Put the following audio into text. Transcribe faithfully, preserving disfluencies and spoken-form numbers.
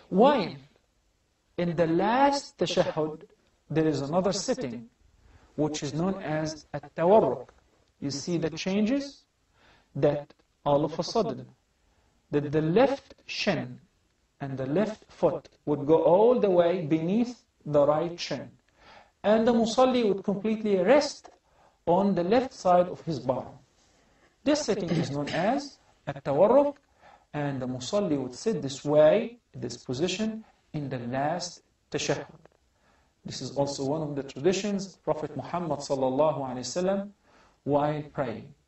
While in the last tashahhud, there is another sitting, which is known as at-tawarruk. You see the changes? That all of a sudden, that the left shin and the left foot would go all the way beneath the right shin. And the musalli would completely rest on the left side of his bottom. This sitting is known as at-tawarruk, and the musalli would sit this way, this position, in the last tashahhud. This is also one of the traditions of Prophet Muhammad sallallahu alaihi wasallam while praying.